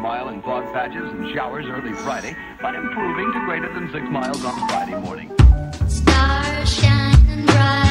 mile in fog patches and showers early Friday, but improving to greater than 6 miles on Friday morning. Stars shining bright.